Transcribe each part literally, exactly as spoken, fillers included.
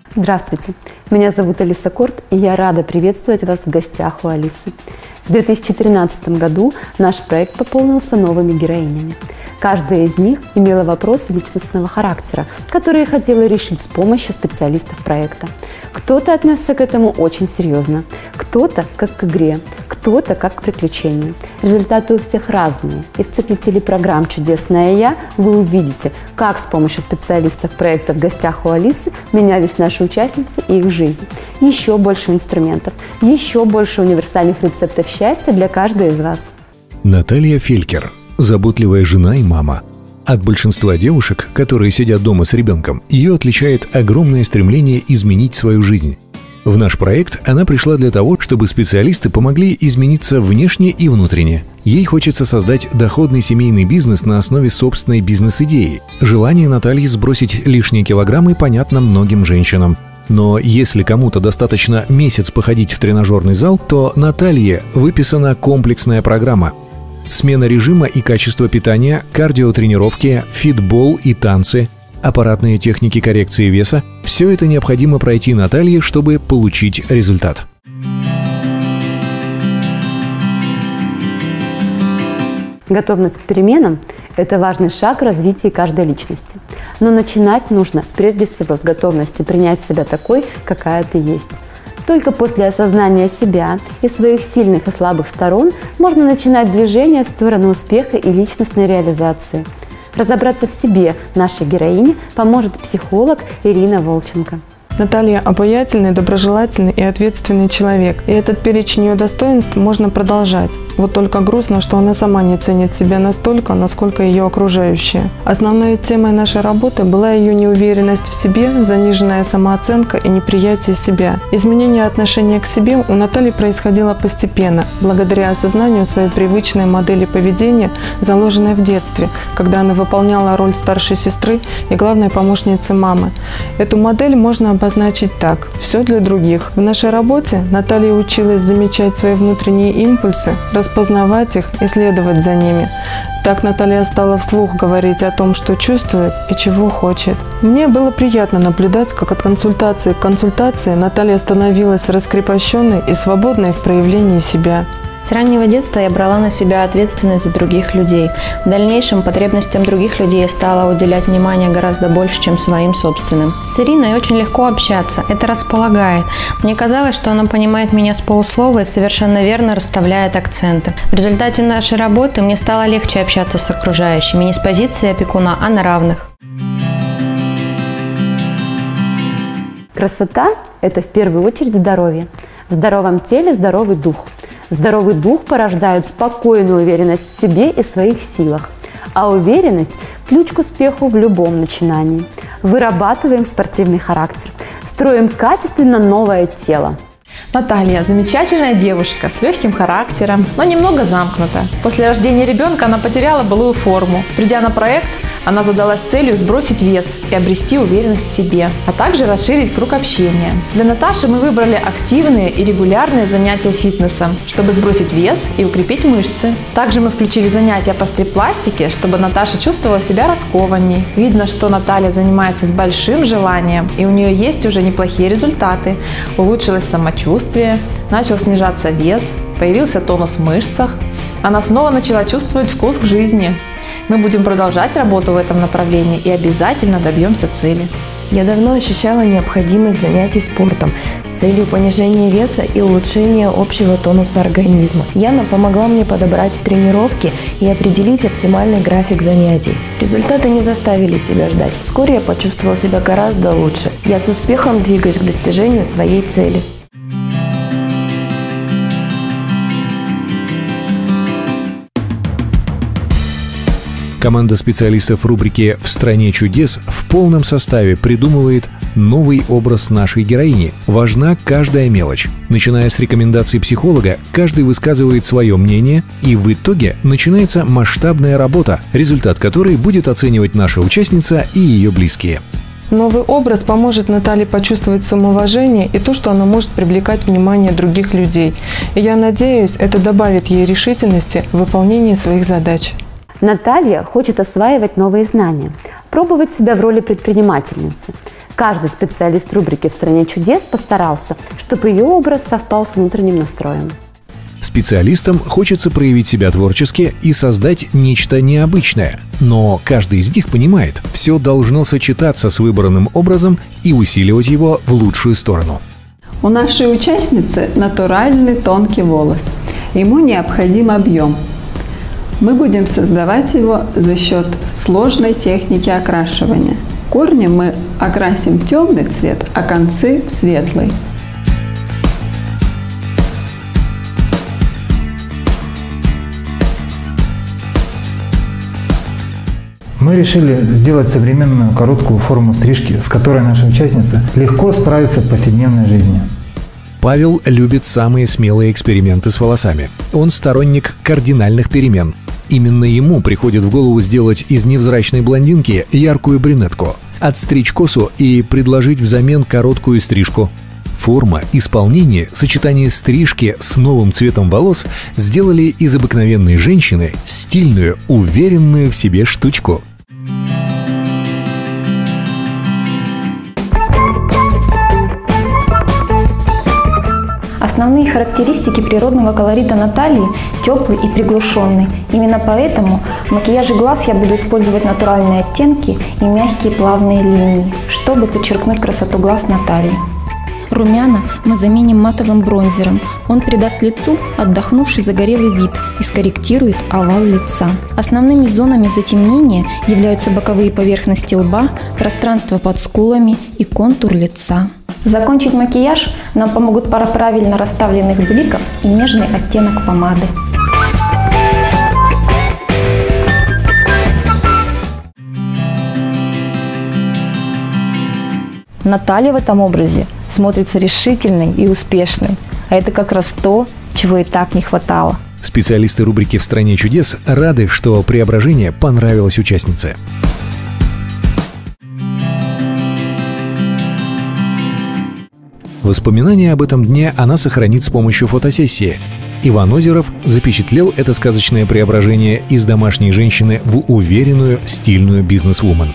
Здравствуйте, меня зовут Алиса Корт, и я рада приветствовать вас в гостях у Алисы. В две тысячи тринадцатом году наш проект пополнился новыми героинями. Каждая из них имела вопросы личностного характера, которые хотела решить с помощью специалистов проекта. Кто-то отнесся к этому очень серьезно, кто-то как к игре, кто-то как к приключению. Результаты у всех разные, и в цикле телепрограмм «Чудесное я» вы увидите, как с помощью специалистов проекта «В гостях у Алисы» менялись наши участницы и их жизнь. Еще больше инструментов, еще больше универсальных рецептов счастья для каждой из вас. Наталья Фелькер. Заботливая жена и мама. От большинства девушек, которые сидят дома с ребенком, ее отличает огромное стремление изменить свою жизнь. В наш проект она пришла для того, чтобы специалисты помогли измениться внешне и внутренне. Ей хочется создать доходный семейный бизнес на основе собственной бизнес-идеи. Желание Натальи сбросить лишние килограммы понятно многим женщинам. Но если кому-то достаточно месяц походить в тренажерный зал, то Наталье выписана комплексная программа. Смена режима и качество питания, кардиотренировки, фитбол и танцы, аппаратные техники коррекции веса – все это необходимо пройти Наталье, чтобы получить результат. Готовность к переменам – это важный шаг в развитии каждой личности. Но начинать нужно прежде всего с готовности принять себя такой, какая ты есть. Только после осознания себя и своих сильных и слабых сторон можно начинать движение в сторону успеха и личностной реализации. Разобраться в себе нашей героине поможет психолог Ирина Волченко. Наталья – обаятельный, доброжелательный и ответственный человек. И этот перечень ее достоинств можно продолжать. Вот только грустно, что она сама не ценит себя настолько, насколько ее окружающие. Основной темой нашей работы была ее неуверенность в себе, заниженная самооценка и неприятие себя. Изменение отношения к себе у Натальи происходило постепенно, благодаря осознанию своей привычной модели поведения, заложенной в детстве, когда она выполняла роль старшей сестры и главной помощницы мамы. Эту модель можно обозначить так: все для других. В нашей работе Наталья училась замечать свои внутренние импульсы, распознавать их и следовать за ними. Так Наталья стала вслух говорить о том, что чувствует и чего хочет. Мне было приятно наблюдать, как от консультации к консультации Наталья становилась раскрепощенной и свободной в проявлении себя. С раннего детства я брала на себя ответственность за других людей. В дальнейшем потребностям других людей я стала уделять внимание гораздо больше, чем своим собственным. С Ириной очень легко общаться, это располагает. Мне казалось, что она понимает меня с полуслова и совершенно верно расставляет акценты. В результате нашей работы мне стало легче общаться с окружающими, не с позиции опекуна, а на равных. Красота – это в первую очередь здоровье. В здоровом теле здоровый дух. Здоровый дух порождает спокойную уверенность в себе и своих силах. А уверенность – ключ к успеху в любом начинании. Вырабатываем спортивный характер. Строим качественно новое тело. Наталья – замечательная девушка с легким характером, но немного замкнута. После рождения ребенка она потеряла былую форму. Придя на проект, она задалась целью сбросить вес и обрести уверенность в себе, а также расширить круг общения. Для Наташи мы выбрали активные и регулярные занятия фитнесом, чтобы сбросить вес и укрепить мышцы. Также мы включили занятия по стрип-пластике, чтобы Наташа чувствовала себя раскованней. Видно, что Наталья занимается с большим желанием, и у нее есть уже неплохие результаты. Улучшилось самочувствие, начал снижаться вес, появился тонус в мышцах. Она снова начала чувствовать вкус к жизни. Мы будем продолжать работу в этом направлении и обязательно добьемся цели. Я давно ощущала необходимость занятий спортом с целью понижения веса и улучшения общего тонуса организма. Яна помогла мне подобрать тренировки и определить оптимальный график занятий. Результаты не заставили себя ждать. Вскоре я почувствовала себя гораздо лучше. Я с успехом двигаюсь к достижению своей цели. Команда специалистов рубрики «В стране чудес» в полном составе придумывает новый образ нашей героини. Важна каждая мелочь. Начиная с рекомендаций психолога, каждый высказывает свое мнение, и в итоге начинается масштабная работа, результат которой будет оценивать наша участница и ее близкие. Новый образ поможет Наталье почувствовать самоуважение и то, что она может привлекать внимание других людей. И я надеюсь, это добавит ей решительности в выполнении своих задач. Наталья хочет осваивать новые знания, пробовать себя в роли предпринимательницы. Каждый специалист рубрики «В стране чудес» постарался, чтобы ее образ совпал с внутренним настроем. Специалистам хочется проявить себя творчески и создать нечто необычное. Но каждый из них понимает, все должно сочетаться с выбранным образом и усиливать его в лучшую сторону. У нашей участницы натуральный тонкий волос. Ему необходим объем. Мы будем создавать его за счет сложной техники окрашивания. Корни мы окрасим в темный цвет, а концы в светлый. Мы решили сделать современную короткую форму стрижки, с которой наша участница легко справится в повседневной жизни. Павел любит самые смелые эксперименты с волосами. Он сторонник кардинальных перемен. Именно ему приходит в голову сделать из невзрачной блондинки яркую брюнетку, отстричь косу и предложить взамен короткую стрижку. Форма, исполнение, сочетание стрижки с новым цветом волос сделали из обыкновенной женщины стильную, уверенную в себе штучку. Основные характеристики природного колорита Натальи – теплый и приглушенный. Именно поэтому в макияже глаз я буду использовать натуральные оттенки и мягкие плавные линии, чтобы подчеркнуть красоту глаз Натальи. Румяна мы заменим матовым бронзером. Он придаст лицу отдохнувший загорелый вид и скорректирует овал лица. Основными зонами затемнения являются боковые поверхности лба, пространство под скулами и контур лица. Закончить макияж нам помогут пара правильно расставленных бликов и нежный оттенок помады. Наталья в этом образе смотрится решительной и успешной, а это как раз то, чего и так не хватало. Специалисты рубрики «В стране чудес» рады, что преображение понравилось участнице. Воспоминания об этом дне она сохранит с помощью фотосессии. Иван Озеров запечатлел это сказочное преображение из домашней женщины в уверенную, стильную бизнес-вумен.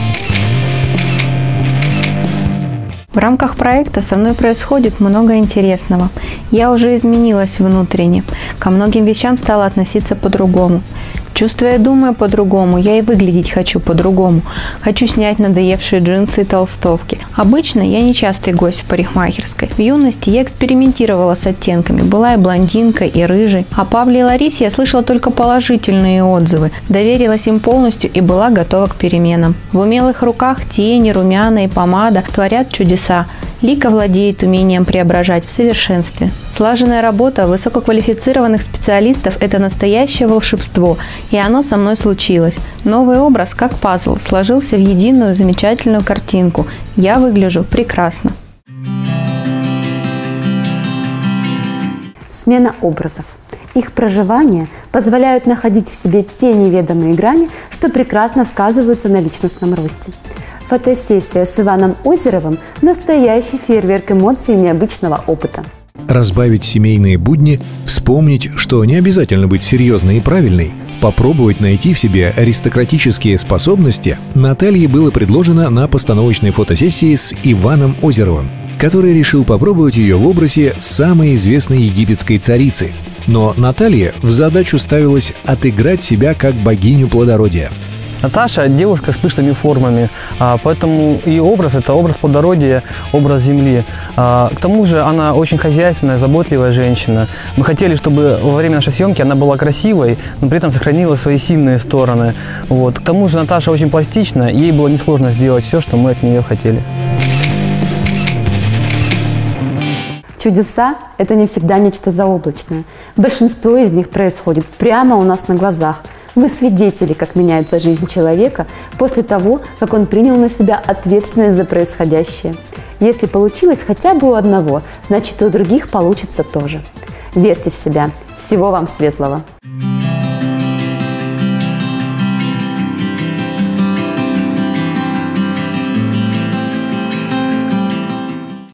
В рамках проекта со мной происходит много интересного. Я уже изменилась внутренне, ко многим вещам стала относиться по-другому. Чувствуя и думая по-другому, я и выглядеть хочу по-другому. Хочу снять надоевшие джинсы и толстовки. Обычно я не частый гость в парикмахерской. В юности я экспериментировала с оттенками, была и блондинкой, и рыжей. О Павле и Ларисе я слышала только положительные отзывы, доверилась им полностью и была готова к переменам. В умелых руках тени, румяна и помада творят чудеса. Лика владеет умением преображать в совершенстве. Слаженная работа высококвалифицированных специалистов – это настоящее волшебство, и оно со мной случилось. Новый образ, как пазл, сложился в единую замечательную картинку. Я выгляжу прекрасно. Смена образов. Их проживание позволяют находить в себе те неведомые грани, что прекрасно сказываются на личностном росте. Фотосессия с Иваном Озеровым – настоящий фейерверк эмоций и необычного опыта. Разбавить семейные будни, вспомнить, что не обязательно быть серьезной и правильной, попробовать найти в себе аристократические способности Наталье было предложено на постановочной фотосессии с Иваном Озеровым, который решил попробовать ее в образе самой известной египетской царицы. Но Наталье в задачу ставилось отыграть себя как богиню плодородия. Наташа – девушка с пышными формами, поэтому ее образ – это образ плодородия, образ земли. К тому же она очень хозяйственная, заботливая женщина. Мы хотели, чтобы во время нашей съемки она была красивой, но при этом сохранила свои сильные стороны. Вот. К тому же Наташа очень пластична, ей было несложно сделать все, что мы от нее хотели. Чудеса – это не всегда нечто заоблачное. Большинство из них происходит прямо у нас на глазах. Вы свидетели, как меняется жизнь человека после того, как он принял на себя ответственность за происходящее. Если получилось хотя бы у одного, значит и у других получится тоже. Верьте в себя. Всего вам светлого!